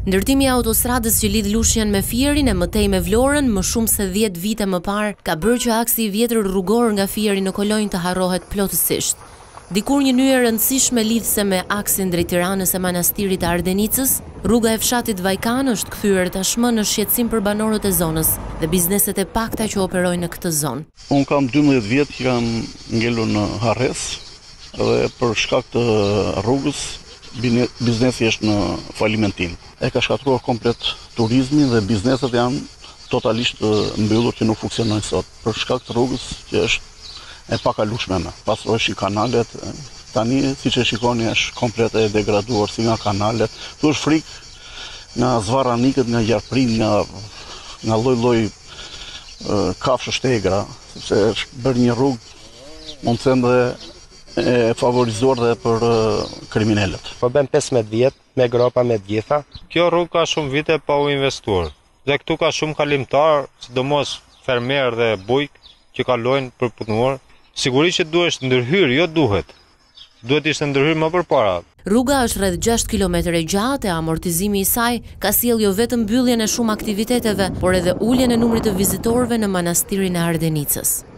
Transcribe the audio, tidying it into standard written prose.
Ndërtimi i autostradës që lidh Lushnjën me Fierin e mëtej me Vlorën më shumë se 10 vite më parë ka bërë që aksi i vjetër rrugor nga Fieri në Kolonjë të harrohet plotësisht. Dikur një nyje e rëndësishme lidhse me aksin drejt Tiranës e Manastirit të Ardenicës, rruga e fshatit Vajkan është kthyer tashmë në shqetësim për banorët e zonës dhe bizneset e pakta që operojnë në këtë zonë. Unë kam 12 vjet që kam ngelur në Harres dhe për shkak të rrugës biznesi është në falimentim. E ka shkatruar komplet turizmin dhe bizneset janë totalisht mbyllur që nuk funksionojnë sot për shkak të rrugës që është e pakalueshme. Pastrojshin kanalet, tani siç e shikoni është komplet e degraduar si nga kanalet. Tu është frikë nga zvarranikët, nga gjarprin, nga lloj-lloj kafshë shtegra, sepse është bërë një rrugë mund të them dhe e favorizuar dhe për kriminalët. Po bën 15 vjet me gropa me të gjitha. Kjo rrugë ka shumë vite pa u investuar. Dhe këtu ka shumë kalimtar, sidomos fermer dhe bujk që kalojnë për punuar. Sigurisht që duhet ndërhyr, jo duhet. Duhet ishte ndërhyr më përpara. Rruga është rreth 6 kilometra e gjatë e amortizimi i saj ka sjellë jo vetëm mbylljen e shumë aktiviteteve, por edhe uljen e numrit të vizitorëve në Manastirin e Ardenicës.